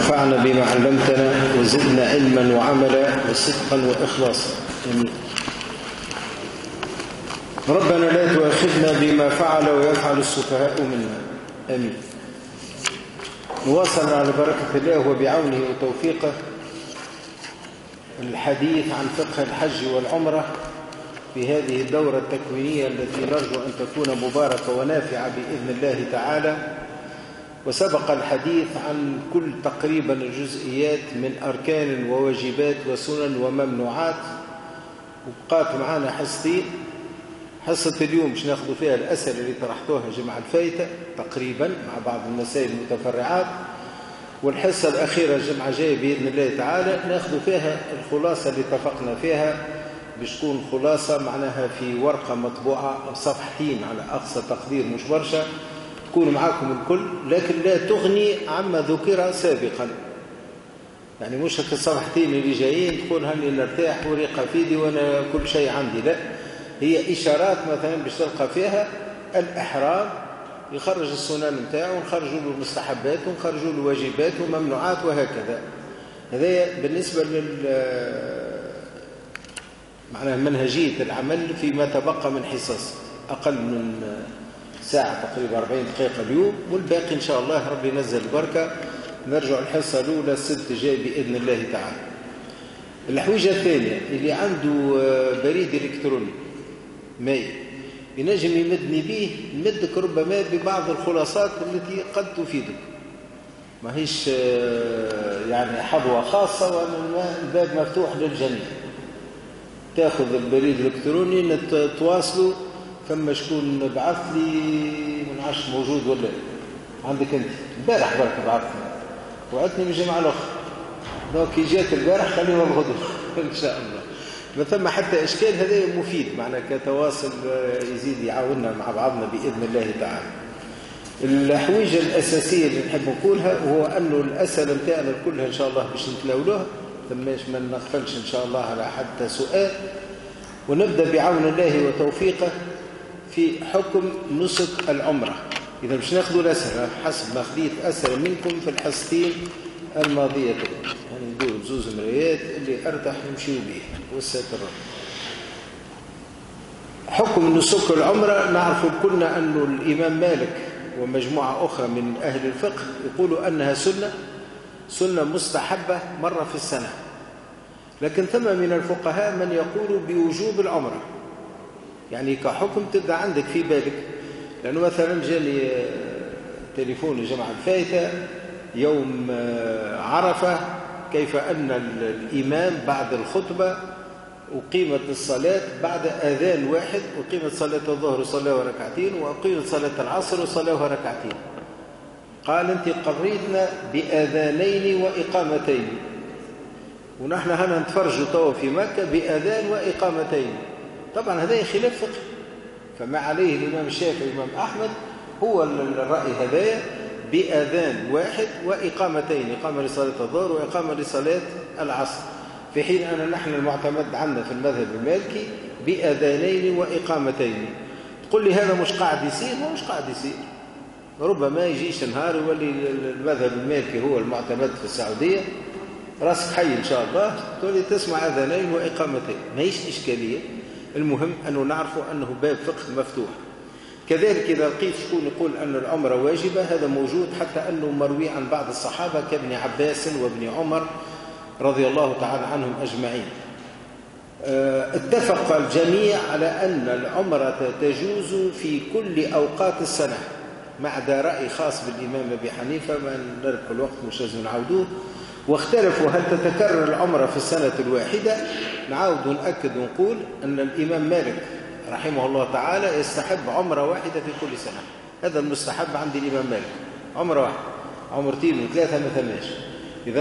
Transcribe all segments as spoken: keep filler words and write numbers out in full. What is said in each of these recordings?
وانفعنا بما علمتنا وزدنا علما وعملا وصدقا وإخلاصا. آمين. ربنا لا تؤاخذنا بما فعل ويفعل السفهاء منا. آمين. نواصل على بركة الله وبعونه وتوفيقه الحديث عن فقه الحج والعمرة في هذه الدورة التكوينية التي نرجو أن تكون مباركة ونافعة بإذن الله تعالى. وسبق الحديث عن كل تقريبا الجزئيات من أركان وواجبات وسنن وممنوعات، وبقات معنا حصتين. حصة اليوم مش ناخذ فيها الأسئلة اللي طرحتوها الجمعة الفايتة تقريبا مع بعض المسائل المتفرعات، والحصة الأخيرة الجمعة الجاية بإذن الله تعالى ناخذ فيها الخلاصة اللي اتفقنا فيها، باش تكون خلاصة معناها في ورقة مطبوعة أو صفحتين على أقصى تقدير، مش برشا، تكون معاكم الكل، لكن لا تغني عما ذكر سابقا. يعني مش هك الصفحتين اللي جايين تقول هني نرتاح وريقة في ايدي وانا كل شيء عندي، لا، هي إشارات مثلا باش تلقى فيها الإحرام يخرج السنن نتاعو ونخرجوا له المستحبات ونخرجوا له واجبات وممنوعات وهكذا. هذا بالنسبة لل معناها منهجية العمل فيما تبقى من حصص، أقل من ساعة تقريبا أربعين دقيقة اليوم، والباقي إن شاء الله ربي ينزل البركة. نرجع الحصة الأولى السبت الجاي بإذن الله تعالى. الحويجة الثانية اللي عنده بريد إلكتروني ماي ينجم يمدني به، يمدك ربما ببعض الخلاصات التي قد تفيدك، ما هيش يعني حظوة خاصة والباب مفتوح للجميع. تاخذ البريد الإلكتروني نتواصلوا، ثم شكون بعث لي من عشر موجود ولا عندك انت البارح برك بعثني وعدتني من الجمعة الأخرى، دونك كي جات البارح خلينا الغدو إن شاء الله. ما ثم حتى إشكال، هذا مفيد معنا كتواصل يزيد يعاوننا مع بعضنا بإذن الله تعالى. الحويجة الأساسية اللي نحب نقولها هو أنه الأسئلة نتاعنا كلها إن شاء الله باش نتناولوها، ثماش ما نغفلش إن شاء الله على حتى سؤال. ونبدأ بعون الله وتوفيقه في حكم نسك العمرة. إذا مش ناخذوا الأسئلة حسب ما خذيت أسئلة منكم في الحصتين الماضية، يعني ندور زوز مرايات اللي أرتاح يمشيوا به والساتر. حكم نسك العمرة نعرف كلنا أنه الإمام مالك ومجموعة أخرى من أهل الفقه يقولوا أنها سنة سنة مستحبة مرة في السنة، لكن ثم من الفقهاء من يقول بوجوب العمرة. يعني كحكم تبدأ عندك في بالك، لأنه مثلا جاني تليفون الجمعة الفائتة يوم عرفة كيف أن الإمام بعد الخطبة أقيمت الصلاة بعد آذان واحد، أقيمت صلاة الظهر وصلاها ركعتين، وأقيمت صلاة العصر وصلاها ركعتين. قال أنت قريتنا بآذانين وإقامتين، ونحن هنا نتفرجوا توا في مكة بآذان وإقامتين. طبعا هذا خلاف فقه، فما عليه الإمام الشافعي والإمام أحمد هو الرأي هذايا بآذان واحد وإقامتين، إقامة لصلاة الظهر وإقامة لصلاة العصر، في حين أن نحن المعتمد عندنا في المذهب المالكي بآذانين وإقامتين. تقول لي هذا مش قاعد يصير، هو مش قاعد يصير، ربما يجيش نهار يولي المذهب المالكي هو المعتمد في السعودية، راسك حي إن شاء الله تولي تسمع أذانين وإقامتين، ما هيش إشكالية. المهم أنه نعرف أنه باب فقه مفتوح. كذلك إذا لقيت شكون يقول أن العمرة واجبة، هذا موجود، حتى أنه مروي عن بعض الصحابة كابن عباس وابن عمر رضي الله تعالى عنهم أجمعين. اتفق الجميع على أن العمرة تجوز في كل أوقات السنة، ما عدا رأي خاص بالإمام أبي حنيفة ما نرك الوقت مش لازم نعودوه، واختلفوا هل تتكرر العمرة في السنة الواحدة. نعاود ونأكد ونقول أن الإمام مالك رحمه الله تعالى يستحب عمرة واحدة في كل سنة، هذا المستحب عند الإمام مالك، عمرة واحدة. عمرتين وثلاثة ما ثماش. إذا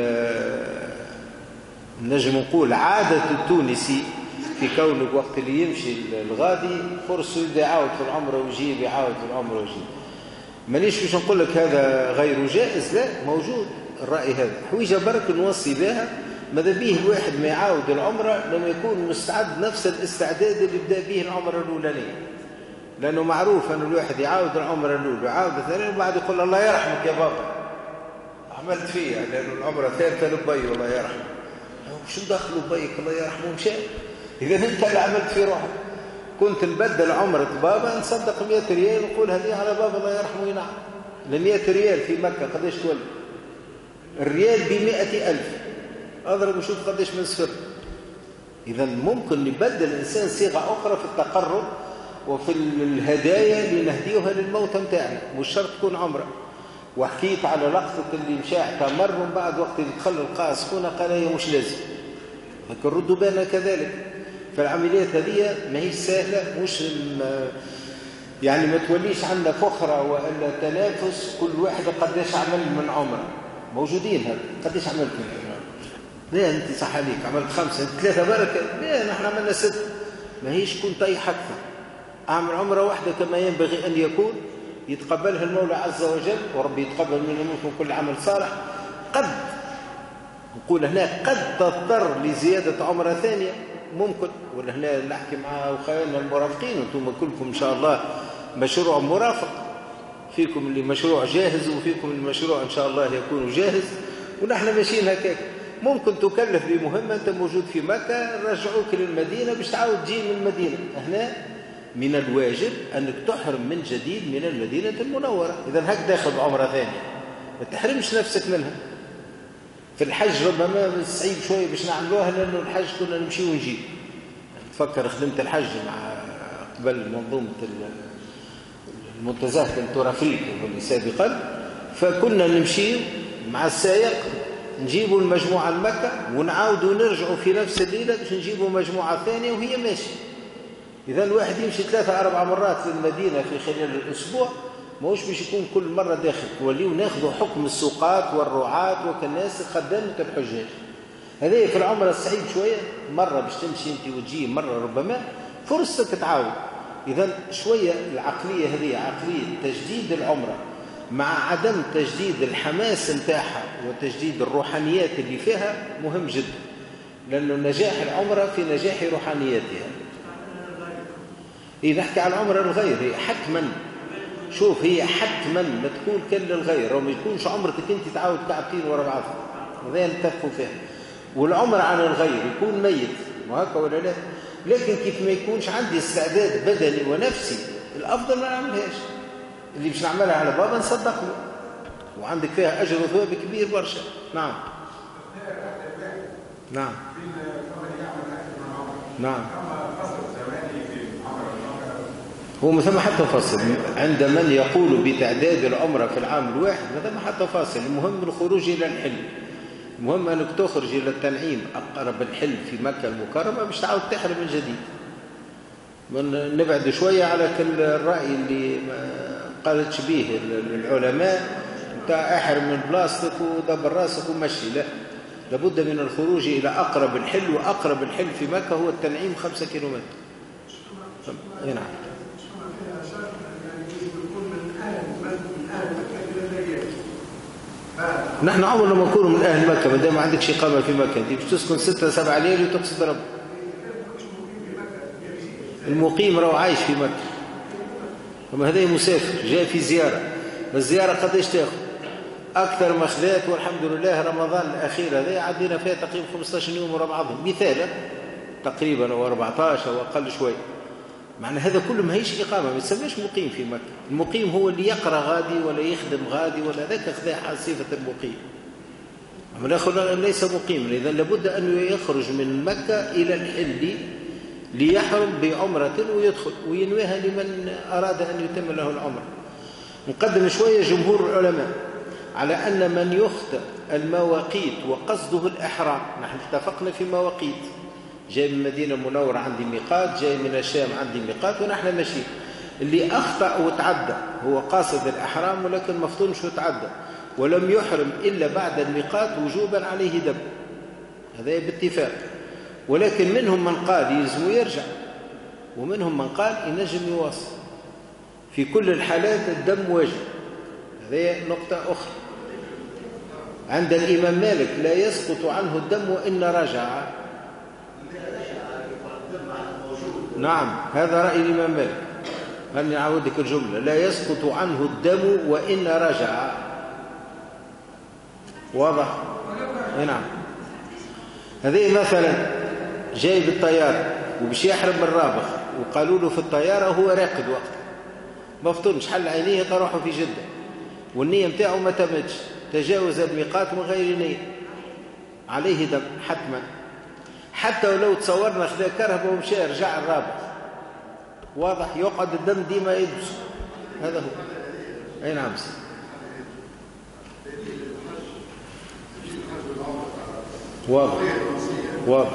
نجم نقول عادة التونسي في كونه وقت اللي يمشي الغادي فرصه يبدا يعاود في العمرة ويجيب، يعاود في العمرة ويجيب. مانيش باش نقول لك هذا غير جائز، لا، موجود الرأي هذا. حويجة برك نوصي بها، ماذا به الواحد ما يعاود العمرة لما يكون مستعد نفس الاستعداد اللي بدأ به العمرة الأولانية، لأنه معروف أن الواحد يعاود العمرة الأولى ويعاود الثانية وبعد يقول الله يرحمك يا بابا، عملت فيها لأنه العمرة ثالثة لبي الله يرحمه. شو دخلوا بيك الله يرحمه مشى؟ إذا أنت اللي عملت في روحك. كنت نبدل عمرة بابا نصدق مئة ريال ونقول هذه على بابا الله يرحمه ينعم. ل مئة ريال في مكة قديش تولي؟ الريال بمئة ألف. أضرب وشوف قديش من صفر. إذا ممكن نبدل الإنسان صيغة أخرى في التقرب وفي الهدايا لنهديها للموتى متاعنا، مش شرط تكون عمرة. وحكيت على لقطة اللي مشى اعتمر ومن بعد وقت اللي دخل القاء سخونة قال هي مش لازم. لكن ردوا بالنا كذلك. فالعمليات هذه ما هي سهلة، مش يعني ما توليش عندنا فخرة وإلا تنافس كل واحد قديش عمل من عمره. موجودين هذا قديش عملت من عمره؟ لا أنت صح عليك عملت خمسة أنت ثلاثة بركة، لا نحن عملنا ستة. ما هيش كنت أي أكثر. أعمل عمرة واحدة كما ينبغي أن يكون يتقبلها المولى عز وجل، وربي يتقبل منا منكم كل عمل صالح. قد نقول هنا قد تضطر لزيادة عمرة ثانية ممكن، ولا هنا نحكي مع أخواننا المرافقين وانتم كلكم إن شاء الله مشروع مرافق، فيكم اللي مشروع جاهز وفيكم المشروع إن شاء الله يكون جاهز، ونحن ماشيين هكاك. ممكن تكلف بمهمة أنت موجود في مكة رجعوك للمدينة باش تعاود تجي من المدينة. هنا من الواجب أنك تحرم من جديد من المدينة المنورة. إذا هك داخل عمرة ثانية ما تحرمش نفسك منها. في الحج ربما صعيب شوية باش نعملوها لأنه الحج كنا نمشي ونجي. تفكر خدمت الحج مع قبل منظومة المنتزهة التورافريك واللي سابقا، فكنا نمشي مع السائق نجيبوا المجموعة لمكة ونعاودوا نرجعوا في نفس الليلة باش نجيبوا مجموعة ثانية وهي ماشي. إذا الواحد يمشي ثلاثة أربع مرات للمدينة في خلال الأسبوع، موش باش يكون كل مرة داخل، وليو ناخذوا حكم السوقات والرعاة وكالناس خدامة الحجاج. هذه في العمرة الصعيب شوية، مرة باش تمشي أنت وتجي مرة ربما فرصة تتعاود. إذا شوية العقلية هذه عقلية تجديد العمرة مع عدم تجديد الحماس نتاعها وتجديد الروحانيات اللي فيها مهم جدا، لأنه نجاح العمرة في نجاح روحانياتها. إيه نحكي على العمرة الغير هي حتما، شوف هي حتما ما تكون كل للغير وما يكونش عمرك انت تعاود كعبتين ورا بعض، هذا نتفقوا فيها. والعمر عن الغير يكون ميت وهكا ولا لا، لكن كيف ما يكونش عندي استعداد بدني ونفسي الافضل ما نعملهاش. اللي مش نعملها على بابا نصدق له وعندك فيها اجر وثواب كبير برشا. نعم نعم نعم. هو ما ثم حتى فاصل عند من يقول بتعداد العمرة في العام الواحد، ما ثم حتى فاصل. المهم الخروج إلى الحل، المهم أنك تخرج إلى التنعيم أقرب الحل في مكة المكرمة باش تعاود تحرم من جديد. من نبعد شوية على كل الرأي اللي قالتش به العلماء بتاع احرم من بلاستيك ودبر راسك ومشي، لا، لابد من الخروج إلى أقرب الحل، وأقرب الحل في مكة هو التنعيم خمسة كيلومتر. نعم. نحن عمرنا ما نكون من أهل مكة ما دام ما عندكش إقامة في مكة، أنت باش تسكن ستة سبعة ليالي وتقصد رب. المقيم راهو عايش في مكة، أما هذا مسافر جاء في زيارة. الزيارة قديش تاخذ؟ أكثر ما خذات والحمد لله رمضان الأخير هذا عدينا فيها تقريبا خمسة عشر يوم ورا بعضهم مثالا تقريبا أو أربعة عشر أو أقل شوي. معنى هذا كله ما هيش إقامة، ما يسميش مقيم في مكة. المقيم هو اللي يقرأ غادي ولا يخدم غادي ولا ذاك خذا صفة المقيم، أما الآخر ليس مقيما. إذا لابد أن يخرج من مكة إلى الحل ليحرم بعمرة ويدخل وينويها لمن أراد أن يتم له العمرة. نقدم شوية جمهور العلماء على أن من يخطئ المواقيت وقصده الإحرام، نحن اتفقنا في مواقيت، جاي من المدينة المنورة عندي ميقات، جاي من الشام عندي ميقات ونحن ماشيين. اللي أخطأ وتعدى هو قاصد الإحرام ولكن ما فطنش وتعدى ولم يحرم إلا بعد الميقات وجوبا عليه دم، هذا باتفاق. ولكن منهم من قال يلزم يرجع ومنهم من قال ينجم يواصل. في كل الحالات الدم واجب، هذه نقطة أخرى. عند الإمام مالك لا يسقط عنه الدم وإن رجع. نعم هذا رأي الإمام مالك. هل نعودك الجملة لا يسقط عنه الدم وإن رجع. واضح؟ نعم. هذه مثلا جاي بالطيارة وبش يحرم من الرابغ وقالوا له في الطيارة هو راقد وقت ما فطرش حل عينيه طروحه في جدة والنية متاعه ما تمتش تجاوز الميقات من غير نية عليه دم حتما، حتى ولو تصورنا خذا كرهبه ومشى رجع الرابغ واضح يقعد الدم ديما يدبس. هذا هو. أي نعم. واضح واضح.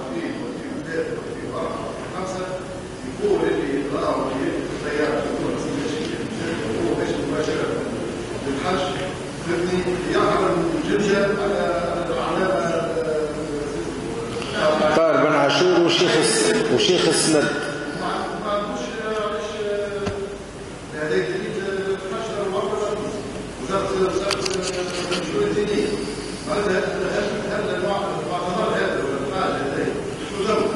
يقول اللي رأوا في الطيارة هو ايش مباشرة بالحج ابني يعلم جمجة على علامة طاهر بن عاشور وشيخ وشيخ السند. ما عندوش علاش هذاك الحشر المعبر وزارة الشؤون الدينية هذا هذا المعتمر هذا ولا هذا شو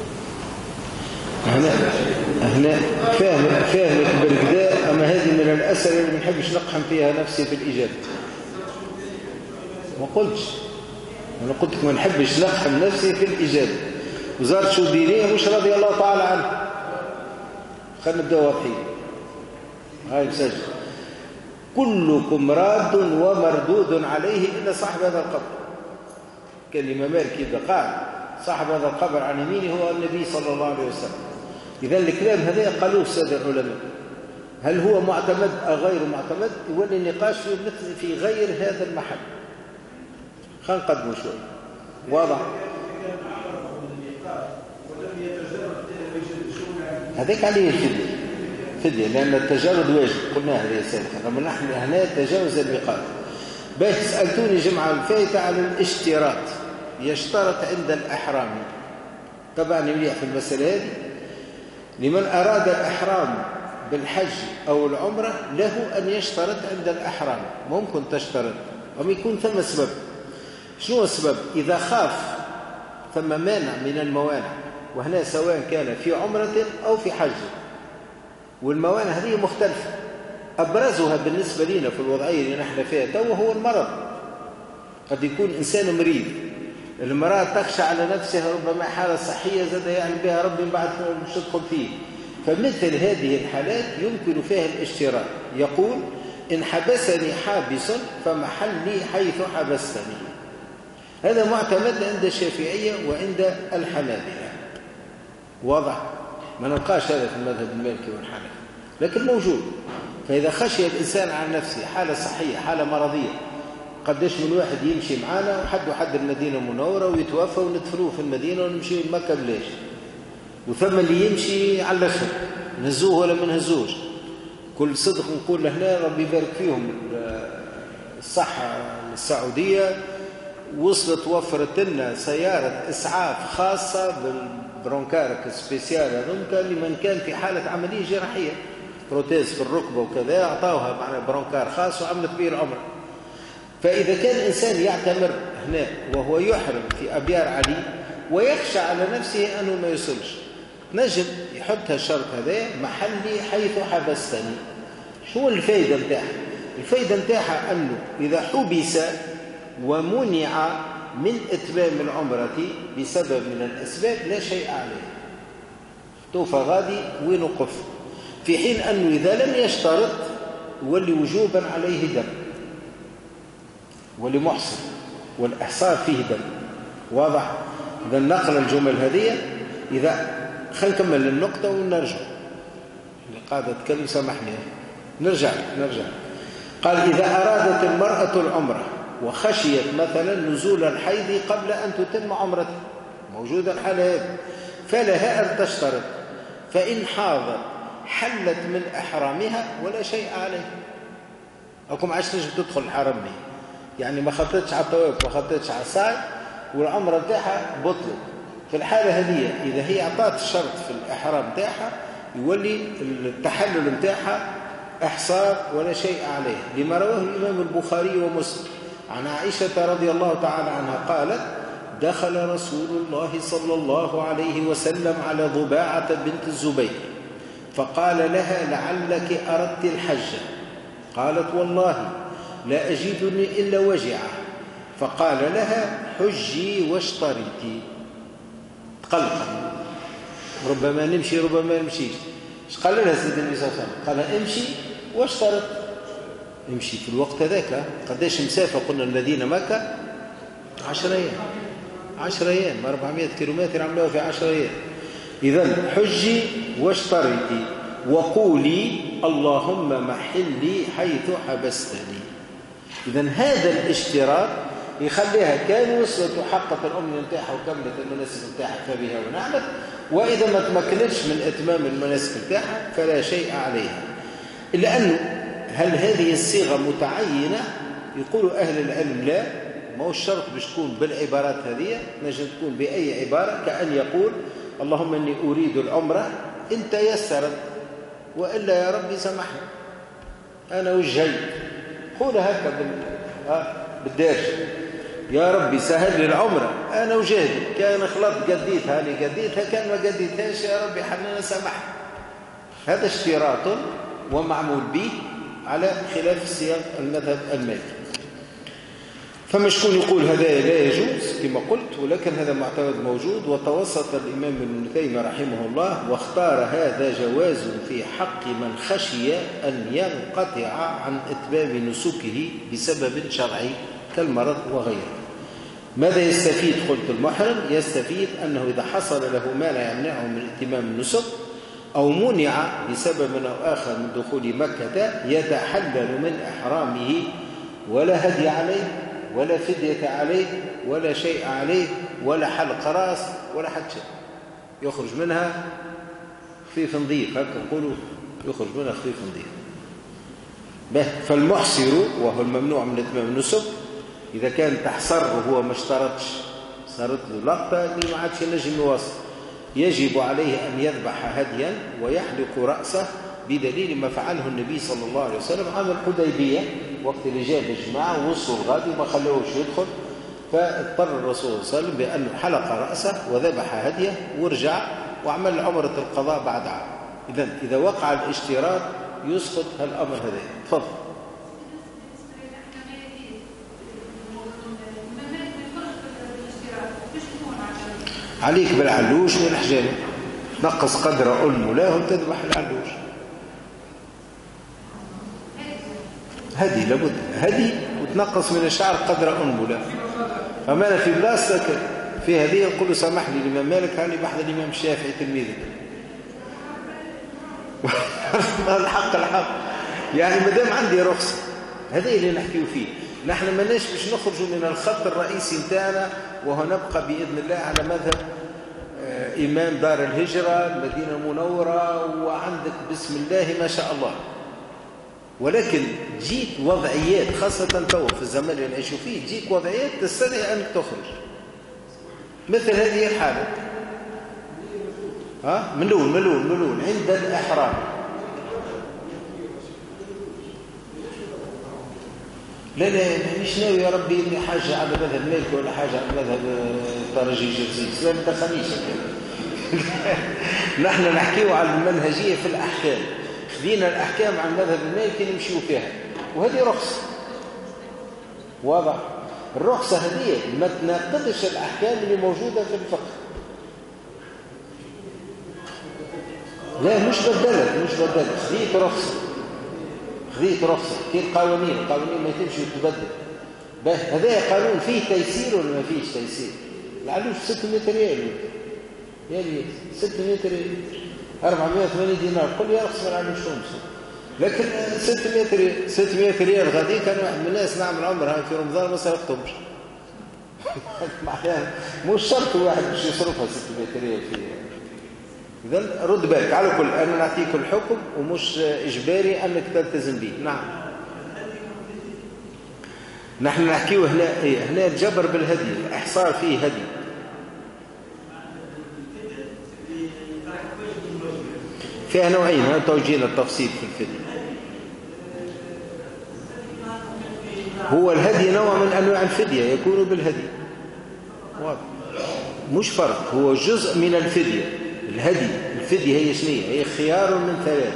هنا هنا فاهم فاهمك بالكدا، اما هذه من الاسئله اللي ما نحبش نقحم فيها نفسي في الاجابه. ما قلتش انا قلت لك ما نحبش نقحم نفسي في الاجابه. وزاره الشؤون الدينيه مش رضي الله تعالى عنها. خلينا نبدا واضحين. هاي مسجل كلكم راد ومردود عليه الا صاحب هذا القبر. كان الامام مالك اذا قال صاحب هذا القبر عن يمينه هو النبي صلى الله عليه وسلم. إذا الكلام هذا قالوه السادة العلماء هل هو معتمد أو غير معتمد؟ يولي النقاش في مثل في غير هذا المحل. خلينا نقدمه شوي. واضح؟ هذاك عليه الفدية فدية لأن التجرد واجب قلناها هذه سابقا، أما نحن هنا تجاوز الميقات. باش سألتوني جمعة الفائتة على الاشتراط يشترط عند الأحرام. طبعا مليح في المسألة هذه لمن أراد الإحرام بالحج أو العمرة له أن يشترط عند الإحرام. ممكن تشترط أو يكون ثم سبب. شنو السبب؟ إذا خاف ثم مانع من الموانع، وهنا سواء كان في عمرة أو في حج، والموانع هذه مختلفة. أبرزها بالنسبة لنا في الوضعية اللي نحن فيها تو هو المرض. قد يكون إنسان مريض، المرأة تخشى على نفسها ربما حالة صحية زاد يعني بها ربي بعد مش تدخل فيه. فمثل هذه الحالات يمكن فيها الاشتراط. يقول إن حبسني حابس فمحلي حيث حبستني. هذا معتمد عند الشافعية وعند الحنابلة. واضح؟ ما نلقاش هذا في المذهب المالكي والحنفي لكن موجود. فإذا خشي الإنسان عن نفسه حالة صحية حالة مرضية، قداش من واحد يمشي معانا وحد وحد المدينة المنورة ويتوفى وندفنوه في المدينة ونمشي لمكة بلاش، وثم اللي يمشي على الأخر نهزوه ولا ما نهزوش. كل صدق نقول هنا ربي يبارك فيهم الصحة السعودية وصلت وفرت لنا سيارة إسعاف خاصة بالبرونكارك سبيسيال هذوك لمن كان في حالة عملية جراحية بروتيز في الركبة وكذا أعطاوها معنا برونكار خاص وعملت به العمر. فإذا كان إنسان يعتمر هنا وهو يحرم في أبيار علي ويخشى على نفسه أنه ما يصلش، نجم يحط الشرط هذا محلي حيث حبستني. شو الفائدة متاعها؟ الفائدة متاعها أنه إذا حبس ومنع من إتمام العمرة بسبب من الأسباب لا شيء عليه، توفى غادي ونقف، في حين أنه إذا لم يشترط يولي وجوبا عليه دم ولمحصن والإحصار فيه دم. واضح؟ إذا نقل الجمل هذه. إذا خلينا نكمل النقطة ونرجع اللي قاعدة أتكلم سامحني نرجع نرجع قال إذا أرادت المرأة العمرة وخشيت مثلا نزول الحيض قبل أن تتم عمرتها، موجودة الحالة هذه، فلها أن تشترط، فإن حاضت حلت من إحرامها ولا شيء عليه. أكم عاش تجب تدخل الحرم به، يعني ما خطتش على الطواف ما خطتش على السعي والعمرة بتاعها بطلت. في الحالة هذه إذا هي أعطت الشرط في الإحرام بتاعها يولي التحلل بتاعها إحصار ولا شيء عليه، لما رواه الإمام البخاري ومسلم عن عائشة رضي الله تعالى عنها قالت دخل رسول الله صلى الله عليه وسلم على ضباعة بنت الزبير فقال لها لعلك أردت الحج؟ قالت والله لا أجدني إلا وجعة فقال لها حجي واشترطي. تقلق، ربما نمشي ربما ما نمشيش. ايش قال لها سيدنا النبي صلى الله عليه وسلم؟ قال امشي واشترط. امشي في الوقت هذاك قداش مسافه؟ قلنا الذين مكه عشر ايام، عشر ايام أربعمائة كيلومتر عملوها في عشر ايام. اذا حجي واشترطي وقولي اللهم محلي حيث حبستني. اذا هذا الاشتراط يخليها كان وصلت وحققت الأمنية نتاعها وكملت المناسك نتاعها فبها ونعمت، وإذا ما تمكنتش من إتمام المناسك نتاعها فلا شيء عليها. إلا أنه هل هذه الصيغة متعينة؟ يقول أهل العلم لا، ما هو الشرط باش تكون بالعبارات هذه، نجم تكون بأي عبارة، كأن يقول اللهم إني أريد العمرة إن تيسرت وإلا يا ربي سمحني أنا وجهي. قول هكا بالدارج يا ربي سهل لي العمرة أنا وجهدي، كان خلط قديتها لي قديتها، كان ما قديتهاش يا ربي حننا سمح. هذا اشتراط ومعمول به على خلاف سياق المذهب المالكي. فما شكون يقول هذا لا يجوز كما قلت، ولكن هذا معتمد موجود. وتوسط الإمام ابن تيمية رحمه الله واختار هذا جواز في حق من خشي أن ينقطع عن إتمام نسكه بسبب شرعي كالمرض وغيره. ماذا يستفيد؟ قلت المحرم يستفيد أنه إذا حصل له مانع يمنعه من اتمام النسك أو منع بسبب أو آخر من دخول مكة يتحلل من إحرامه ولا هدي عليه ولا فدية عليه ولا شيء عليه ولا حلق راس ولا حتى شيء، يخرج منها خفيف نظيف، هكا نقولوا يخرج منها خفيف نظيف. فالمحصر وهو الممنوع من اتمام النسك إذا كان تحصر وهو ما اشترطش، صارت له لقطة اللي ما عادش ينجم يواصل، يجب عليه أن يذبح هديا ويحلق رأسه بدليل ما فعله النبي صلى الله عليه وسلم عام الحديبية وقت اللي جاب الجماعة ووصلوا الغادي وما خلوهش يدخل، فاضطر الرسول صلى الله عليه وسلم بأنه حلق رأسه وذبح هديه ورجع وعمل عمرة القضاء بعد عام. إذن إذا وقع الاشتراط يسقط هالأمر هذا. تفضل. عليك بالعلوش والحجامة، نقص قدر أنملاه وتذبح العلوش. هدي لابد هدي وتنقص من الشعر قدر أنملاه. فما أنا في بلاصتك في هذه نقول سامح لي الإمام مالك هاني بحث الإمام الشافعي تلميذك. الحق الحق يعني ما دام عندي رخصة هذا اللي نحكيه فيه. نحن ما ناش باش نخرجوا من الخط الرئيسي نتاعنا وهو نبقى بإذن الله على مذهب إمام دار الهجرة المدينة المنورة وعندك بسم الله ما شاء الله. ولكن جيت وضعيات خاصة تو في الزمان اللي نعيشوا فيه جيك وضعيات تستدعي أنك تخرج مثل هذه الحالة. ها ملول ملول ملول عند الإحرام. لا لا مش ناوي يا ربي إني حاجة على مذهب مالك ولا حاجة على مذهب طرجي جرزيس، لا ما تخليش. نحن نحكيه على المنهجية في الأحكام، خذينا الأحكام عن مذهب المالكي نمشيوا فيها وهذه رخصة واضح. الرخصة هذه ما تناقضش الأحكام اللي موجودة في الفقه. لا مش بدلت مش بدلت خذيت رخصة خذيت رخصة كي القوانين القوانين ما تمشي وتبدل. هذا قانون فيه تيسير ولا ما فيش تيسير؟ العلوش ستمائة ريال يعني ستمائة ريال أربعمائة وثمانين دينار قل يا رخص من العلوش خمسة. لكن ستمائة ريال ستمائة ريال غادي كان واحد من الناس نعمل عمرها في رمضان ما صرفتهمش. معناها مش شرط واحد باش يصرفها ستمائة ريال فيها. إذن رد بالك على كل أنا نعطيك الحكم ومش إجباري أنك تلتزم به. نعم نحن نحكيه هنا إيه؟ هنا الجبر بالهدي، الإحصار فيه هدي. فيها نوعين هنا توجينا التفصيل في الفدية. هو الهدي نوع من أنواع الفدية يكون بالهدي واضح مش فرق، هو جزء من الفدية. الهدي الفدية هي شنية؟ هي خيار من ثلاث: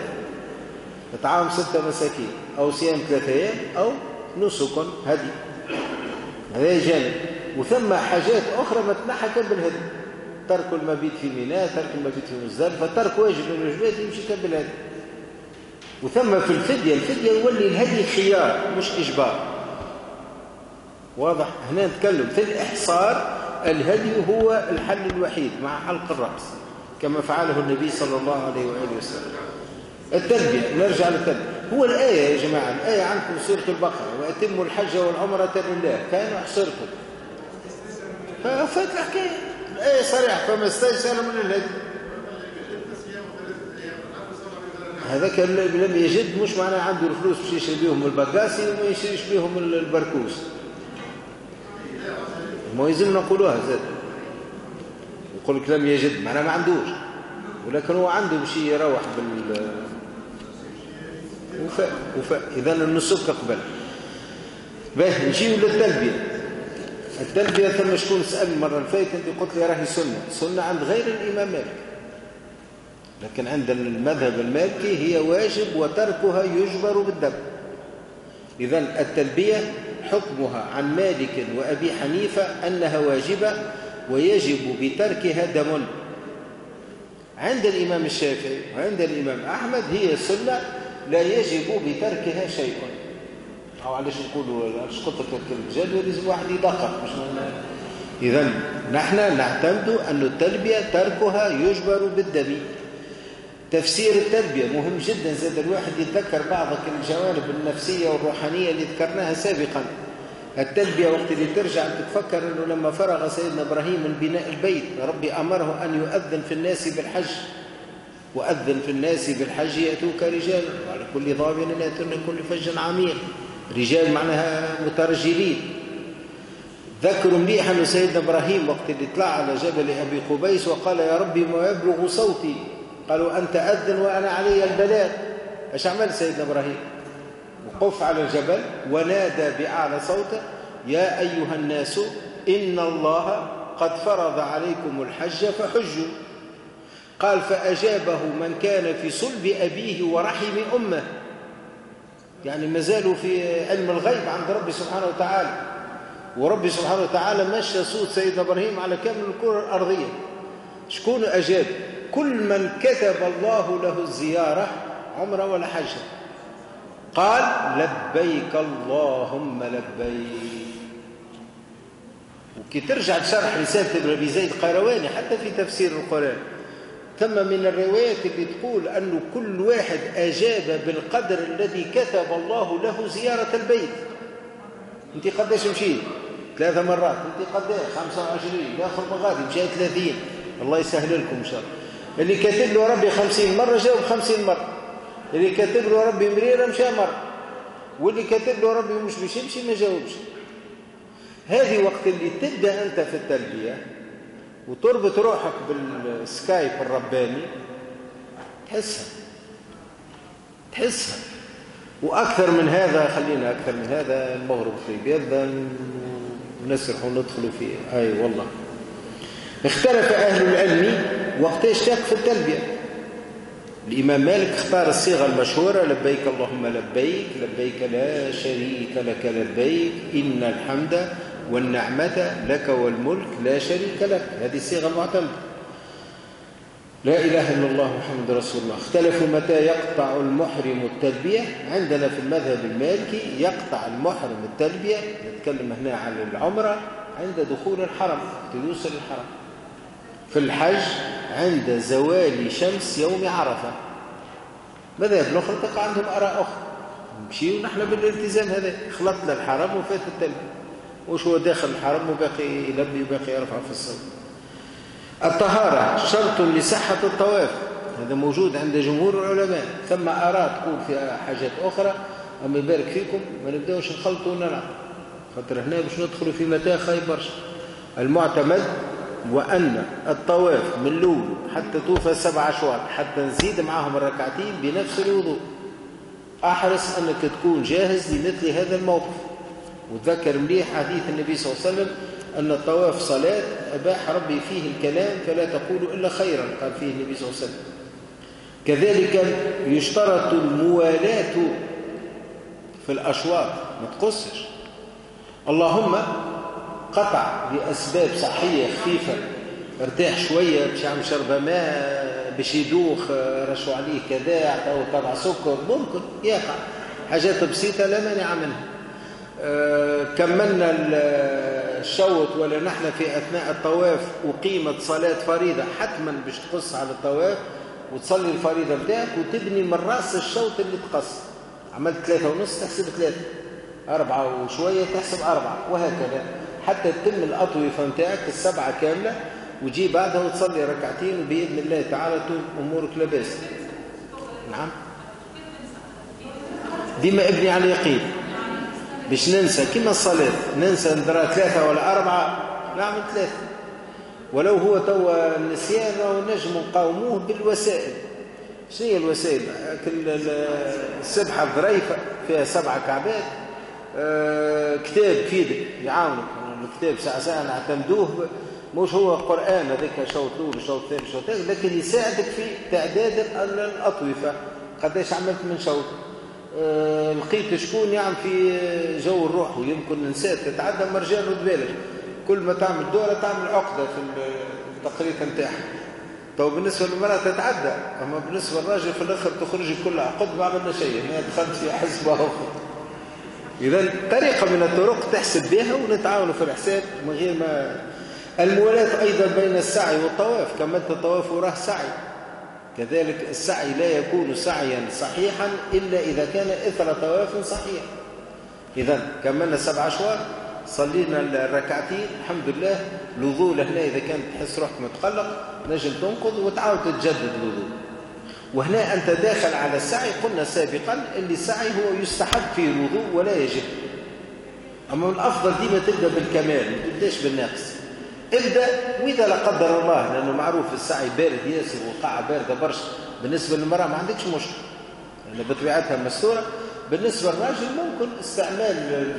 إطعام ستة مساكين أو صيام ثلاثة أيام أو نسك هدي. هذا جانب. وثم حاجات أخرى ما تنحى بالهدي، ترك المبيت في ميناء، ترك المبيت في مزدلفة، فترك واجب من الواجبات يمشي بالهدي. وثم في الفدية، الفدية يولي الهدي خيار مش إجبار. واضح؟ هنا نتكلم في الإحصار، الهدي هو الحل الوحيد مع حلق الرأس كما فعله النبي صلى الله عليه وآله وسلم. التلبية، نرجع للتلبية. هو الآية يا جماعة، الآية عندكم سورة البقرة وأتموا الحج والعمرة لله، كانوا حصركم ففات الحكاية. الآية صريحة، فما استيسر من الهدي. هذاك لم يجد مش معناه عنده الفلوس باش يشري بيهم البقاسي وما يشريش بيهم البركوس. ما يلزمنا نقولوها زاد، يقول لك لم يجد معناه ما عندوش، ولكن هو عنده باش يروح بال وفاء وفاء. إذا النسك قبل. باهي نجيو للتلبية. التلبية ثم شكون سألني المرة اللي فاتت، أنت قلت لي راهي سنة، سنة عند غير الإمام مالك، لكن عند المذهب المالكي هي واجب وتركها يجبر بالدم. إذا التلبية حكمها عن مالك وأبي حنيفة أنها واجبة ويجب بتركها دم. عند الإمام الشافعي وعند الإمام أحمد هي سنة لا يجب بتركها شيء. أو علاش نقولوا علاش قلت لك الجدول لازم واحد يدقق مش من... إذا نحن نعتمد أن التلبية تركها يجبر بالدم. تفسير التلبية مهم جدا، زاد الواحد يتذكر بعض الجوانب النفسية والروحانية اللي ذكرناها سابقا. التلبية وقت اللي ترجع تتفكر أنه لما فرغ سيدنا إبراهيم من بناء البيت ربي أمره أن يؤذن في الناس بالحج، وأذن في الناس بالحج يأتوك رجال وعلى كل ضامن يأتون كل فج عميق. رجال معناها مترجلين. ذكروا مليح أن سيدنا إبراهيم وقت اللي طلع على جبل أبي قبيس وقال يا ربي ما يبلغ صوتي، قالوا أنت أذن وأنا علي البلاغ. ايش عمل سيدنا إبراهيم؟ وقف على الجبل ونادى بأعلى صوته يا أيها الناس إن الله قد فرض عليكم الحج فحجوا. قال فأجابه من كان في صلب أبيه ورحم أمه، يعني ما زالوا في علم الغيب عند ربي سبحانه وتعالى. وربي سبحانه وتعالى مشى صوت سيدنا إبراهيم على كامل الكرة الأرضية. شكون أجاب؟ كل من كتب الله له الزيارة عمره ولا حجه قال لبيك اللهم لبيك. وكي ترجع تشرح رسالة ابن أبي زيد القيرواني حتى في تفسير القرآن ثم من الروايات اللي تقول أنه كل واحد أجاب بالقدر الذي كتب الله له زيارة البيت. أنت قداش مشيت؟ ثلاثة مرات. أنت قداش؟ خمسة وعشرين. داخل مغادي مشيت ثلاثين. الله يسهل لكم إن شاء الله. اللي كاتب له ربي خمسين مرة جاوب خمسين مرة. اللي كاتب له ربي مريرة مشى مرة. واللي كاتب له ربي مش باش يمشي ما جاوبش. هذه وقت اللي تبدأ أنت في التلبية وتربط روحك بالسكايب الرباني تحسها تحسها. وأكثر من هذا خلينا أكثر من هذا المغرب في بيذن ونسرح وندخل فيه. أي والله اختلف أهل العلم وقتاش تقف التلبية. الإمام مالك اختار الصيغة المشهورة لبيك اللهم لبيك لبيك لا شريك لك لبيك إن الحمد والنعمة لك والملك لا شريك لك. هذه الصيغة المعتمدة. لا إله إلا الله محمد رسول الله. اختلفوا متى يقطع المحرم التلبية. عندنا في المذهب المالكي يقطع المحرم التلبية، نتكلم هنا عن العمرة، عند دخول الحرم يوصل الحرم. في الحج عند زوال شمس يوم عرفة. مذاهب الأخرى تقع عندهم آراء أخرى. نمشي ونحن بالالتزام هذا. خلطنا الحرم وفات التلبية. وش هو داخل الحرم وباقي يلبي وباقي يرفع في الصوت. الطهارة شرط لصحة الطواف. هذا موجود عند جمهور العلماء. ثم آراء تقول في حاجات أخرى. أما يبارك فيكم ما نبدأوش نخلطوا ونلعب، خاطر هنا باش ندخلوا في متاخة برشا. المعتمد وأن الطواف من الأول حتى توفى سبع أشواط حتى نزيد معهم الركعتين بنفس الوضوء. أحرص أنك تكون جاهز لمثل هذا الموقف. وتذكر مليح حديث النبي صلى الله عليه وسلم أن الطواف صلاة أباح ربي فيه الكلام فلا تقولوا إلا خيرا، قال فيه النبي صلى الله عليه وسلم. كذلك يشترط الموالاة في الأشواط، ما تقصش. اللهم قطع لأسباب صحية خفيفة، ارتاح شوية باش يعمل شربة ماء، باش يدوخ، رشوا عليه كذا، عطاوه طبع سكر، ممكن يقع حاجات بسيطة لا مانع منها. أه كملنا الشوط ولا نحن في أثناء الطواف وقيمة صلاة فريضة، حتما باش تقص على الطواف وتصلي الفريضة بتاعك وتبني من راس الشوط اللي تقص. عملت ثلاثة ونص تحسب ثلاثة، أربعة وشوية تحسب أربعة، وهكذا حتى تتم الأطوفة متاعك السبعة كاملة، وتجي بعدها وتصلي ركعتين وبإذن الله تعالى أمورك لاباس. نعم ديما ابني على اليقين، باش ننسى كما الصلاة ننسى ندرى ثلاثة ولا أربعة نعمل ثلاثة، ولو هو توا النسيان ونجم نقاوموه بالوسائل. شنو هي الوسائل؟ السبحة ظريفة فيها سبعة كعبات، أه كتاب كيدك يعاونك، الكتاب ساعة ساعة نعتمدوه، مش هو قرآن هذاك شوط الأول شوط الثاني شوط الثالث، لكن يساعدك في تعداد الأطوفة قداش عملت من شوط. أه لقيت شكون يعمل في جو الروح ويمكن نسات تتعدى مرجان رد بالك، كل ما تعمل دورة تعمل عقدة في التقرير نتاعها. تو بالنسبة للمرأة تتعدى، أما بالنسبة للراجل في الآخر تخرج كل عقد ما عملنا شيء، ما دخلت في حسبة أخرى. إذا طريقة من الطرق تحسب بها ونتعاون في الحساب من غير ما. الموالاة أيضا بين السعي والطواف، كملت الطواف وراه سعي، كذلك السعي لا يكون سعيا صحيحا إلا إذا كان إثر طواف صحيح. إذا كملنا سبع أشواط، صلينا الركعتين الحمد لله، الوضوء لهنا إذا كانت تحس روحك متقلق نجم تنقض وتعاود تتجدد الوضوء. وهنا أنت داخل على السعي، قلنا سابقا اللي السعي هو يستحب فيه الوضوء ولا يجب، أما الأفضل ديما تبدأ بالكمال ما تبداش بالناقص. ابدأ، وإذا لا قدر الله لأنه معروف السعي بارد ياسر والقاعة باردة برشا، بالنسبة للمرأة ما عندكش مشكلة لأن بطبيعتها مستورة. بالنسبة للراجل ممكن استعمال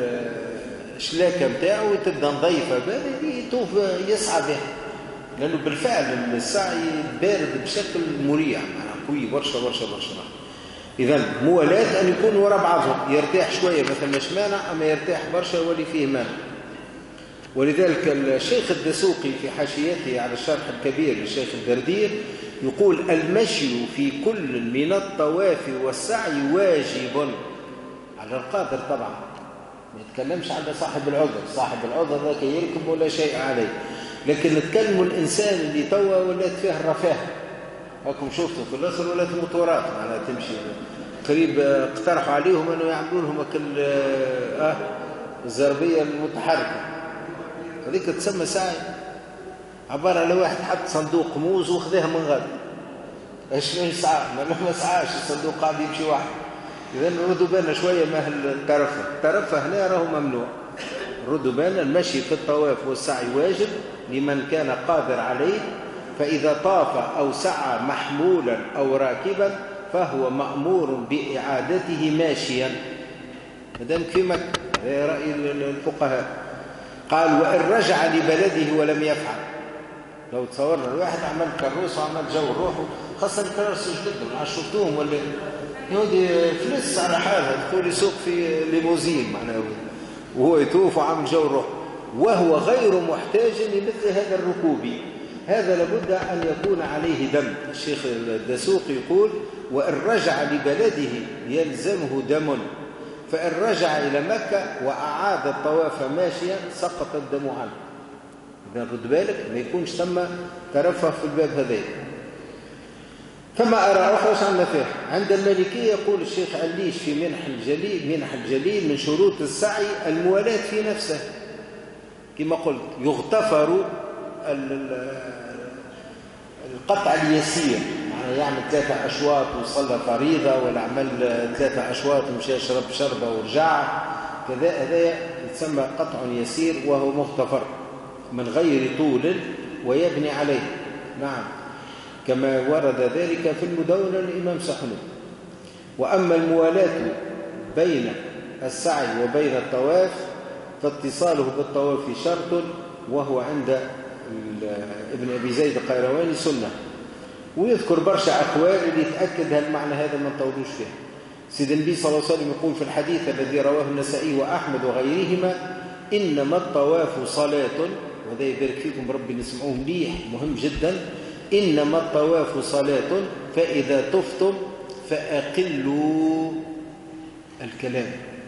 الشلاكة متاعه وتبدأ نظيفة بارد يطوف يسعى بها، لأنه بالفعل السعي بارد بشكل مريح قوي برشا برشا برشا. إذا موالاة أن يكون وراء بعضهم، يرتاح شوية مثلا مش مانع، أما يرتاح برشا يولي فيه مانع. ولذلك الشيخ الدسوقي في حاشيته على الشرح الكبير للشيخ الدردير يقول: المشي في كل من الطواف والسعي واجب على القادر طبعا، ما يتكلمش على صاحب العذر، صاحب العذر ذاك يركب ولا شيء عليه، لكن نتكلم الإنسان اللي توا ولات فيه الرفاهة، هاكم شفتوا في الآخر ولات المطورات معناها تمشي قريب، اقترحوا عليهم أنه يعملوا لهم آه الزربية المتحركة هذيك تسمى سعي، عبارة على واحد حط صندوق موز وخذاها من غد، ايش ما يسعى؟ ما سعاش الصندوق قاعد يمشي واحد. إذا ردوا بالنا شوية ما الترفه، الترفه هنا راهو ممنوع. ردوا بالنا المشي في الطواف والسعي واجب لمن كان قادر عليه، فإذا طاف أو سعى محمولا أو راكبا فهو مأمور بإعادته ماشيا مدام في مكة، هذا رأي الفقهاء. قال: وإن رجع لبلده ولم يفعل. لو تصورنا الواحد عمل كروس وعمل جو روحه، خاصة الكراسي جدهم ما شفتوهم ولا يودي فلس على حالها، تقول يسوق في ليموزين معناه وهو يطوف وعامل جو روح، وهو غير محتاج لمثل هذا الركوب، هذا لابد أن يكون عليه دم. الشيخ الدسوقي يقول: وإن رجع لبلده يلزمه دم، فإن رجع إلى مكة وأعاد الطواف ماشيا سقط الدم عنه. إذا رد بالك ما يكونش ثم ترفه في الباب هذا. كما أرى أخرج عن فيه عند المالكية يقول الشيخ عليش في منح الجليل منح الجليل من شروط السعي الموالاة في نفسه، كما قلت يغتفر القطع اليسير، يعني يعمل ثلاثة أشواط وصلى فريضة، ولا عمل ثلاثة أشواط ومشى شرب شربة ورجع كذا، هذا يتسمى قطع يسير وهو مغتفر من غير طول ويبني عليه. نعم، كما ورد ذلك في المدونة للإمام سحنون. وأما الموالاة بين السعي وبين الطواف فاتصاله بالطواف شرط، وهو عند ابن أبي زيد القيرواني سنة، ويذكر برشا أقوال اللي يتأكد هالمعنى هذا ما نطولوش فيه. سيد النبي صلى الله عليه وسلم يقول في الحديث الذي رواه النسائي وأحمد وغيرهما: إنما الطواف صلاة، وهذا يبارك فيكم ربي نسمعوه مليح مهم جدا. إنما الطواف صلاة فإذا طفتم فأقلوا الكلام،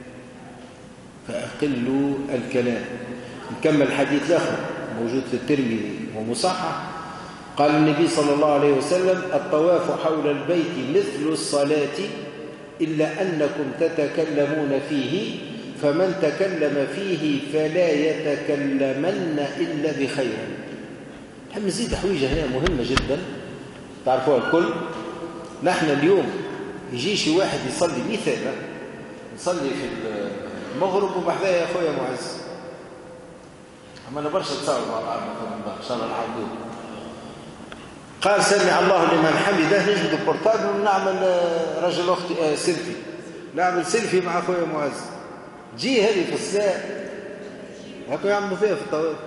فأقلوا الكلام. نكمل الحديث الآخر موجود في الترمذي ومصحح. قال النبي صلى الله عليه وسلم: الطواف حول البيت مثل الصلاة إلا أنكم تتكلمون فيه، فمن تكلم فيه فلا يتكلمن إلا بخير. نحب نزيد حويجة هنا مهمة جدا تعرفوها الكل. نحن اليوم يجي شي واحد يصلي مثال يصلي في المغرب وبعدها يا أخويا معز عملنا برشا تصور مع بعض إن شاء الله نعودوه. قال: سمع الله لمن حمده، نجبد البورتابل ونعمل رجل أختي سيلفي، نعمل سيلفي مع أخويا معز. جي هذه في الساعة هكو يعملوا فيها في الطواف،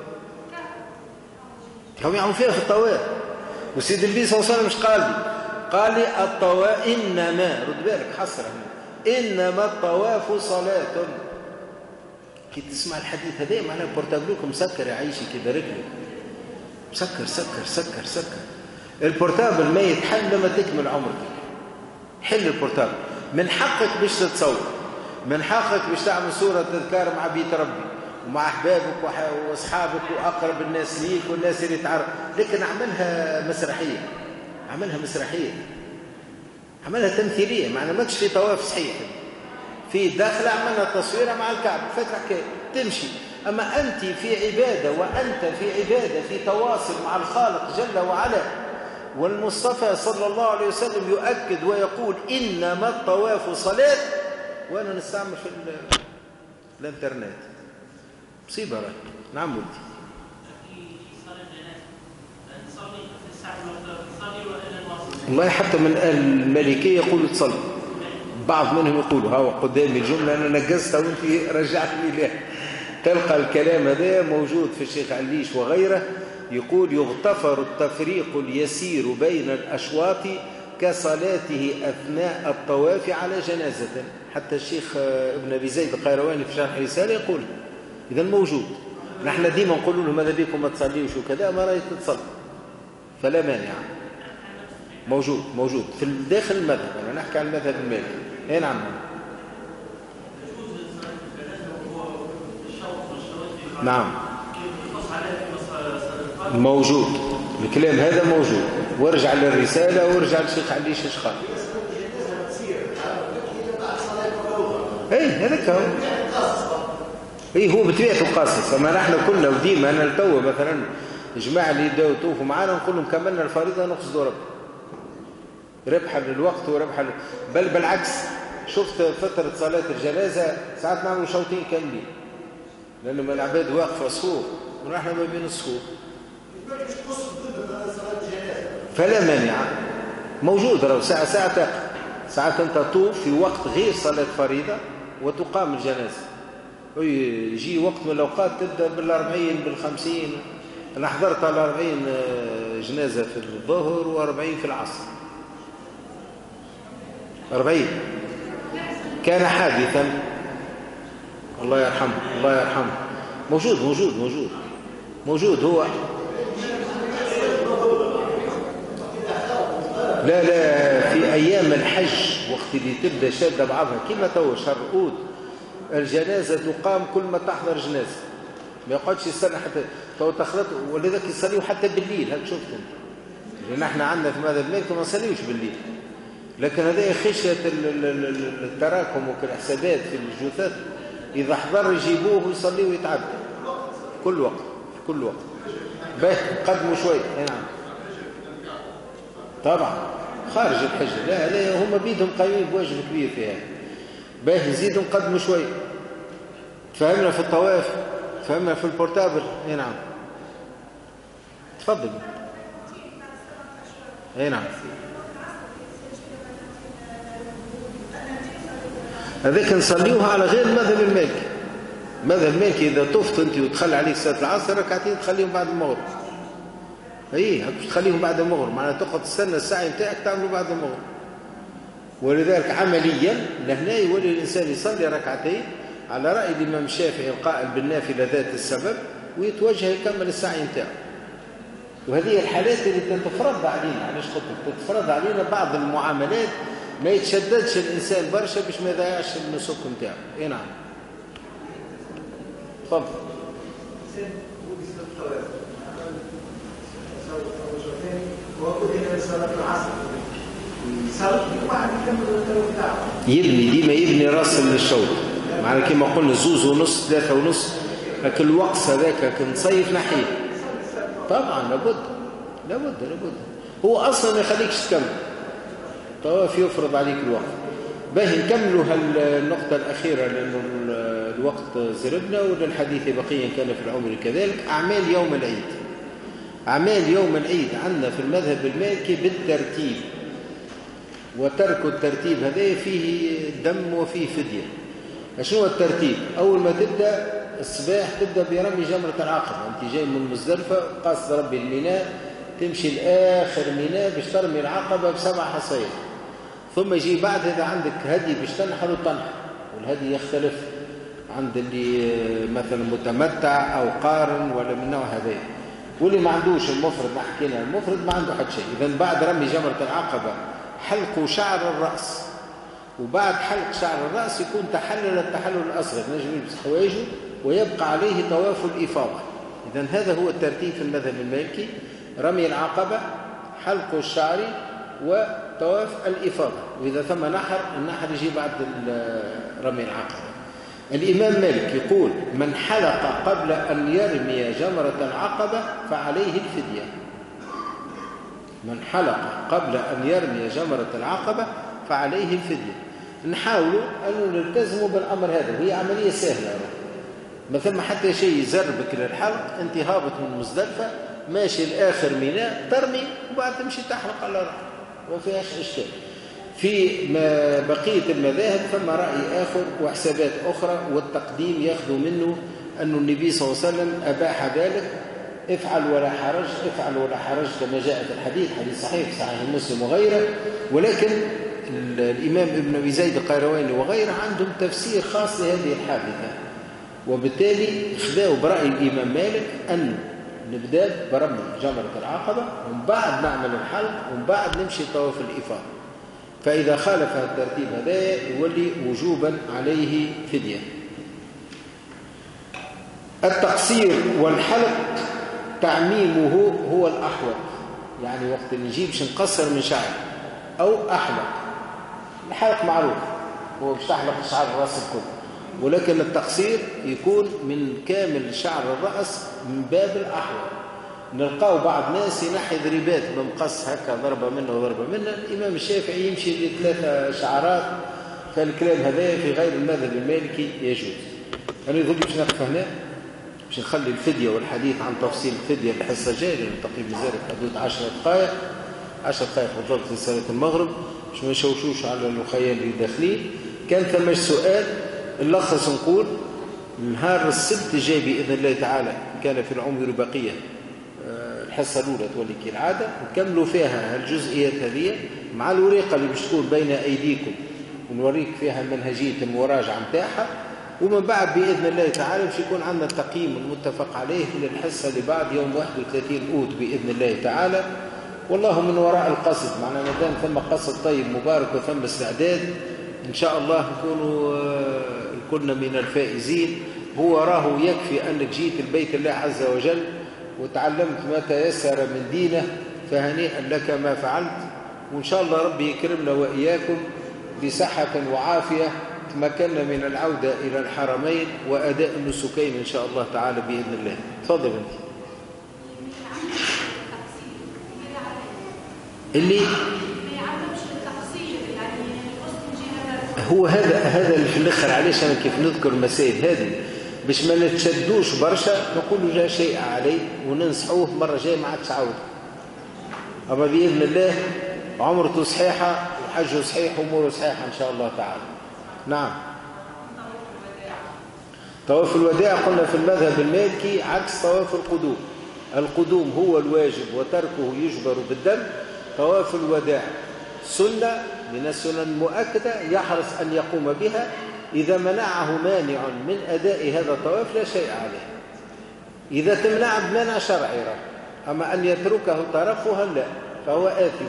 هم يعملوا فيها في الطواف. وسيد النبي صلى الله عليه وسلم مش قال لي قال لي الطواف إنما، رد بالك حصر إنما الطواف صلاة. كي تسمع الحديث هذا معناه بورتابلوك مسكر يعيشي كده رجله مسكر سكر سكر سكر. البورتابل ما يتحل لما تكمل عمرك. حل البورتابل، من حقك باش تتصور، من حقك باش تعمل صورة تذكار مع بيت ربي ومع أحبابك وأصحابك وأقرب الناس ليك والناس اللي تعرف، لكن أعملها مسرحية، أعملها مسرحية، أعملها تمثيلية. معنى ماكش في طواف صحيح، في داخلة عملنا تصويرة مع الكعبة فترة حكاية تمشي. أما أنت في عبادة، وأنت في عبادة في تواصل مع الخالق جل وعلا. والمصطفى صلى الله عليه وسلم يؤكد ويقول: إنما الطواف صلاة، وأنا نستعمل في الانترنت مصيبة. رأي نعم ولدي. والله حتى من المالكية يقولوا تصلي، بعض منهم يقولوا هاو قدامي الجملة أنا نقزتها وانت رجعتني لها. تلقى الكلام هذا موجود في الشيخ عليش وغيره، يقول: يغتفر التفريق اليسير بين الأشواط كصلاته أثناء الطواف على جنازة. حتى الشيخ ابن أبي زيد القيرواني في شرح رسالة يقول إذا موجود. نحن ديما نقول لهم ماذا بيكم ما تصليوش وكذا، ما رأيت تصلي فلا مانع، موجود موجود في داخل المذهب. أنا نحكي عن المذهب المالكي. أي نعم نعم موجود الكلام هذا موجود. وارجع للرسالة وارجع للشيخ عليش ايش قال. اي هذاك هو، اي هو بطبيعته قاصص. اما نحن كنا وديما انا لتوا مثلا الجماعه اللي يبداو يطوفوا معنا نقول لهم كملنا الفريضه نقصدوا رب ربحا للوقت وربحا ل... بل بالعكس، شفت فتره صلاه الجنازه ساعات نعملوا شوطين كاملين لانه العباد واقفه صفوف ونحن ما بين الصفوف، فلا مانع موجود. راه ساعه ساعه تقف، ساعات انت تطوف في وقت غير صلاه فريضه وتقام الجنازه، يجي وقت من الاوقات تبدا بالأربعين بالخمسين. انا حضرت على أربعين جنازه في الظهر وأربعين في العصر. أربعين كان حادثا الله يرحمه الله يرحمه. موجود موجود موجود موجود هو. لا لا في أيام الحج وقت اللي تبدأ شادة بعضها كما تو شهر أود الجنازة تقام كل ما تحضر جنازة، ما يقعدش يستنى حتى تو تخلط، ولذلك يصليوا حتى بالليل. هل شفتم؟ لأن احنا عندنا في ماذا الملك ما نصليوش بالليل، لكن هذا خشية التراكم والحسابات في الجثث إذا حضر يجيبوه ويصليه ويتعب كل وقت في كل وقت. باش قدموا شوي. نعم طبعا خارج الحج، لا لا هم بيدهم قايمين بواجب كبير في هذا. باش نزيدوا نقدموا شوي. فهمنا في الطواف، فهمنا في البورتابل. اي نعم تفضل. اي نعم هذيك نصليوها على غير المذهب المالكي. المذهب المالكي اذا طفت انت وتخلي عليك صلاه العصر ركعتين تخليهم بعد المغرب. اي هاك تخليهم بعد المغرب، معناها تقعد تستنى السعي نتاعك تعملوا بعد المغرب. ولذلك عمليا لهنا يولي الانسان يصلي ركعتين على رأي الإمام الشافعي القائل بالنافلة ذات السبب، ويتوجه يكمل السعي نتاعه. وهذه الحالات اللي تتفرض علينا، علاش قلت لك تتفرض علينا بعض المعاملات ما يتشددش الإنسان برشا باش ما يضيعش النسك نتاعه. اي نعم. تفضل. يبني ديما يبني راس للشوط، معنى كما قلنا زوز ونص ثلاثة ونص، لكن الوقت هذاك كنصيف نحيه طبعا لابد لابد لابد هو اصلا ما يخليكش تكمل طواف، يفرض عليك الوقت. باهي نكملوا هالنقطة الأخيرة لأنه الوقت زربنا، وللحديث بقية كان في العمر كذلك. أعمال يوم العيد، أعمال يوم العيد عندنا في المذهب المالكي بالترتيب، وترك الترتيب هذا فيه دم وفيه فدية. شنو الترتيب؟ أول ما تبدأ الصباح تبدأ برمي جمرة العقبة، أنت جاي من مزدلفة قاصد ربي الميناء، تمشي لآخر ميناء باش ترمي العقبة بسبع حصير، ثم يجي بعد إذا عندك هدي باش تنحر وتنحر، والهدي يختلف عند اللي مثلا متمتع أو قارن ولا من نوع هذا، واللي ما عندوش المفرد نحكينا المفرد ما عنده حد شيء. إذن بعد رمي جمرة العقبة حلق شعر الرأس، وبعد حلق شعر الرأس يكون تحلل التحلل الأصغر، نجم يلبس حوايجه ويبقى عليه طواف الإفاضة. إذن هذا هو الترتيب في المذهب المالكي: رمي العقبة، حلق الشعر، وطواف الإفاضة. وإذا ثم نحر، النحر يجي بعد رمي العقبة. الإمام مالك يقول: من حلق قبل أن يرمي جمرة العقبة فعليه الفدية. من حلق قبل أن يرمي جمرة العقبة فعليه الفدية. نحاولوا أن نلتزموا بالأمر هذا، وهي عملية سهلة، ما ثم حتى شيء يزربك للحلق. أنت هابط من مزدلفة ماشي لآخر ميناء ترمي وبعد تمشي تحلق على رأسك، ما فيهاش إشكال. في بقية المذاهب ثم رأي آخر وحسابات أخرى، والتقديم يأخذ منه أن النبي صلى الله عليه وسلم أباح ذلك: افعل ولا حرج، افعل ولا حرج، كما جاء في الحديث، حديث صحيح صحيح مسلم وغيره. ولكن الإمام ابن أبي زيد القيرواني وغيره عندهم تفسير خاص لهذه الحادثة، وبالتالي اخذوا برأي الإمام مالك أن نبدأ برمي جمرة العقبة ومن بعد نعمل الحلق ومن بعد نمشي طواف الإفاضة. فإذا خالف الترتيب هذا يولي وجوبا عليه فدية. التقصير والحلق تعميمه هو الأحوط، يعني وقت اللي نجيب باش نقصر من شعر أو أحلق. الحلق معروف هو باش تحلق شعر الرأس الكل، ولكن التقصير يكون من كامل شعر الرأس من باب الأحوط. نلقاو بعض ناس ينحي ضريبات بمقص هكا، ضربة منه وضربة منه. الإمام الشافعي يمشي لثلاثة شعرات، فالكلام هذا في غير المذهب المالكي يجوز. أنا يقول باش نقف هنا باش نخلي الفدية والحديث عن تفصيل الفدية الحصة الجاية، لأن تقريبا زادت حدود عشر دقائق عشر دقائق بالضبط لصلاة المغرب، باش ما نشوشوش على الأخويا اللي داخلين. كان ثم سؤال نلخص نقول: نهار السبت الجاي بإذن الله تعالى كان في العمر بقية، الحصة الأولى تولي كالعادة، نكملوا فيها الجزئيات هذه مع الورقة اللي باش تكون بين أيديكم، ونوريك فيها منهجية المراجعة متاعها. ومن بعد بإذن الله تعالى باش يكون عندنا التقييم المتفق عليه للحصة اللي بعد يوم واحد وثلاثين أوت بإذن الله تعالى. والله من وراء القصد، معنا ما دام ثم قصد طيب مبارك وثم استعداد، إن شاء الله نكونوا كنا من الفائزين. هو راه يكفي أنك جيت البيت الله عز وجل وتعلمت ما تيسر من دينه، فهنيئا لك ما فعلت. وإن شاء الله ربي يكرمنا وإياكم بصحة وعافية تمكننا من العودة إلى الحرمين وأداء النسكين إن شاء الله تعالى بإذن الله. تفضل أنت. اللي هو هذا هذا اللي في الاخر، علاش انا كيف نذكر المسائل هذه باش ما نتشدوش برشا، نقولوا جا شيء عليه وننصحوه مره جايه ما عادش عاود. اما باذن الله عمرته صحيحه وحجه صحيح واموره صحيحه ان شاء الله تعالى. نعم. طواف الوداع قلنا في المذهب المالكي عكس طواف القدوم. القدوم هو الواجب وتركه يجبر بالدم. طواف الوداع سنة من السنن المؤكدة يحرص أن يقوم بها، إذا منعه مانع من أداء هذا الطواف لا شيء عليه. إذا تمنع بمنع شرعي، أما أن يتركه ترفها لا، فهو آثم.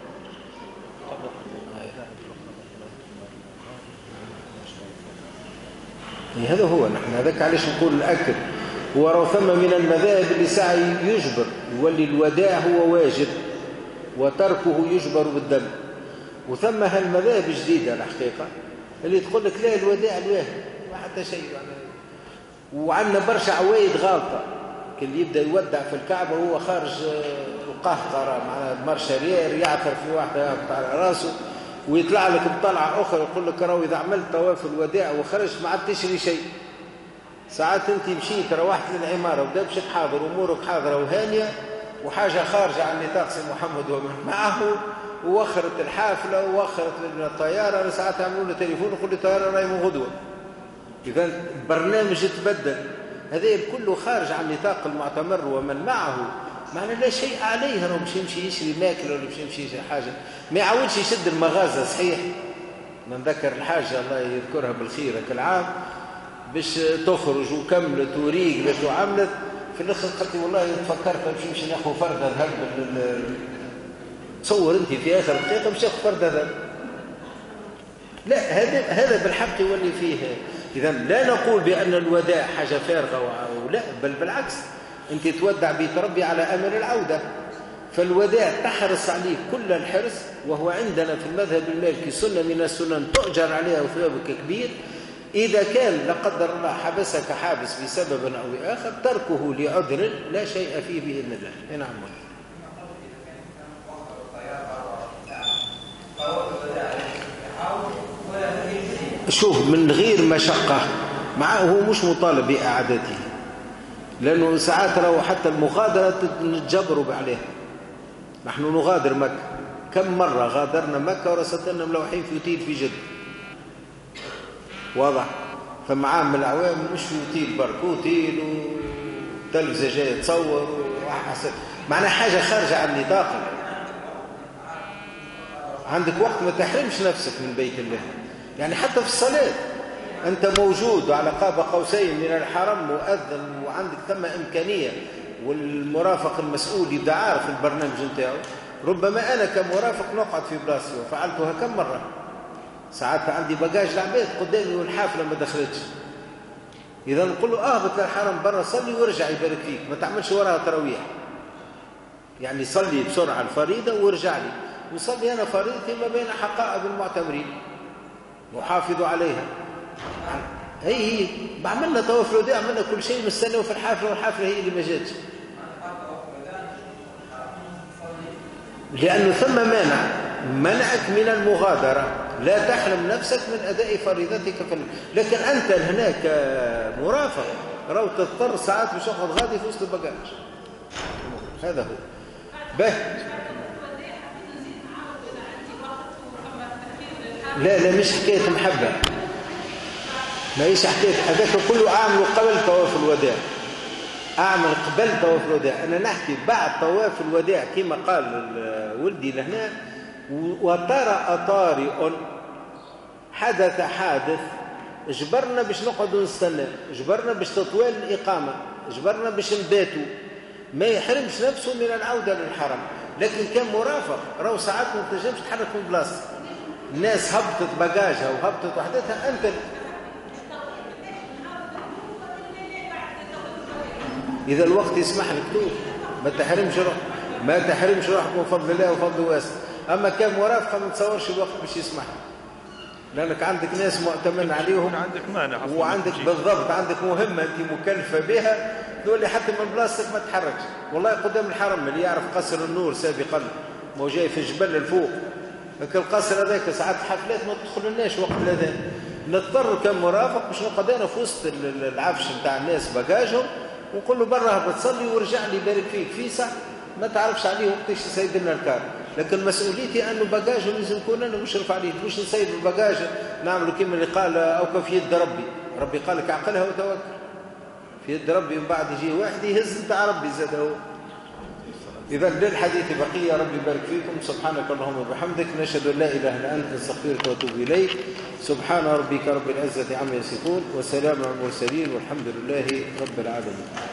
هذا هو، نحن هذاك علاش نقول الأكل هو راه ثم من المذاهب اللي سعي يجبر، يولي الوداع هو واجب وتركه يجبر بالدم. وثم هالمذاهب جديدة الحقيقة اللي تقول لك لا الوداع الواهب ما حتى شيء يعني. وعندنا برشا عوايد غالطة، اللي يبدأ يودع في الكعبة وهو خارج القهقرة مع مارشارير يعثر في واحدة يقطع على راسه، ويطلع لك بطلعة أخرى يقول لك راهو إذا عملت طواف الوداع وخرجت ما عاد تشري شيء. ساعات أنت مشيت روحت للعمارة وبدا مشيت حاضر أمورك حاضرة وهانية وحاجة خارجة عن نطاق سي محمد ومن معه، ووخرت الحافلة ووخرت الطيارة. ساعات عملوا له تليفون ويقول لي الطيارة راهي من غدوة. إذا البرنامج تبدل، هذا كله خارج عن نطاق المعتمر ومن معه، معنى لا شيء عليه. راه باش يمشي يشري ماكله ولا باش يمشي يشري حاجه، ما يعاودش يشد المغازه. صحيح نذكر الحاجه الله يذكرها بالخير كالعام باش تخرج وكملت وريقلت وعملت، في الاخر قلت والله تفكرت باش نمشي ناخذ فرده ذهب. تصور انت في اخر دقيقه باش تاخذ فرده ذهب. لا هذا هذا بالحق يولي فيه. اذا لا نقول بان الوداع حاجه فارغه ولا، بل بالعكس أنت تودع بيتربي على أمل العودة. فالوداع تحرص عليه كل الحرص، وهو عندنا في المذهب المالكي سنة من السنن تؤجر عليها وثوابك كبير. إذا كان لا قدر الله حبسك حابس بسبب أو آخر تركه لعذر لا شيء فيه بإذن الله. نعم. شوف من غير مشقة معه، هو مش مطالب بإعادته، لأنه ساعات راهو حتى المغادرة نتجبروا عليها. نحن نغادر مكة، كم مرة غادرنا مكة ورصدنا ملوحين في اوتيل في جدة، واضح. فمعام من الأعوام مش في اوتيل برك، اوتيل وتلفزة جاية تصور وحسن، معناها حاجة خارجة عن نطاق. عندك وقت ما تحرمش نفسك من بيت الله، يعني حتى في الصلاة أنت موجود على قاب قوسين من الحرم مؤذن وعندك ثم إمكانية، والمرافق المسؤول يبدأ عارف البرنامج نتاعو. ربما أنا كمرافق نقعد في بلاصتي وفعلتها كم مرة. ساعات عندي بقاج العباد قدامي والحافلة ما دخلتش، إذا نقول له اهبط للحرم برا صلي وارجع يبارك فيك، ما تعملش وراها تراويح. يعني صلي بسرعة الفريضة وارجع لي، وصلي أنا فريضتي ما بين حقائب المعتمرين وحافظوا عليها. هي هي بعملنا طواف الوداع، عملنا كل شيء، مستنوا في الحافلة والحافلة هي اللي ما جاتش، لأنه ثم مانع منعك من المغادرة. لا تحرم نفسك من أداء فريضتك في، لكن أنت هناك مرافق راهو تضطر ساعات باش تاخذ غادي في وسط البقاج. هذا هو به. لا لا مش حكاية محبة، ما هيش حكاية هذاك كله أعمل قبل طواف الوداع، أعمل قبل طواف الوداع. أنا نحكي بعد طواف الوداع كما قال ولدي لهنا. وطرأ طارئ، حدث حادث جبرنا باش نقعدوا نستنى، جبرنا باش تطوال الإقامة، جبرنا باش نباتوا، ما يحرمش نفسه من العودة للحرم. لكن كان مرافق راهو ساعات ما تنجمش تحرك من بلاصتك، الناس هبطت بقاجها وهبطت وحدتها، أنت إذا الوقت يسمح لك توب، ما تحرمش روح ما تحرمش روحك من فضل الله وفضل واسع. أما كان مرافقة ما تصورش الوقت باش يسمح لك، لأنك عندك ناس مؤتمن عليهم، عندك مانع وعندك بالضبط عندك مهمة أنت مكلفة بها، تقول لي حتى من بلاصتك ما تحركش. والله قدام الحرم اللي يعرف قصر النور سابقا ما هو جاي في الجبل الفوق، لكن القصر هذاك ساعات حفلات ما تدخلناش وقت الأذان، نضطر كمرافق باش نقعد انا في وسط العفش نتاع الناس بقاجهم ونقول له برا هبط صلي ورجع لي يبارك فيك في ساعه ما تعرفش عليه وقتاش يسيد لنا الكار. لكن مسؤوليتي انه بقاجه لازم نكون انا مشرف عليه، مش نسيد البقاجه نعملوا كما اللي قال او في يد ربي، ربي قال لك عقلها وتوكل في يد ربي، ومن بعد يجي واحد يهز نتاع ربي زاد هو. إذا للحديث بقية. ربي يبارك فيكم. سبحانك اللهم وبحمدك، نشهد أن لا إله إلا أنت، نستغفرك ونتوب إليك. سبحان ربك رب العزة عما يصفون، وسلام على المرسلين، والحمد لله رب العالمين.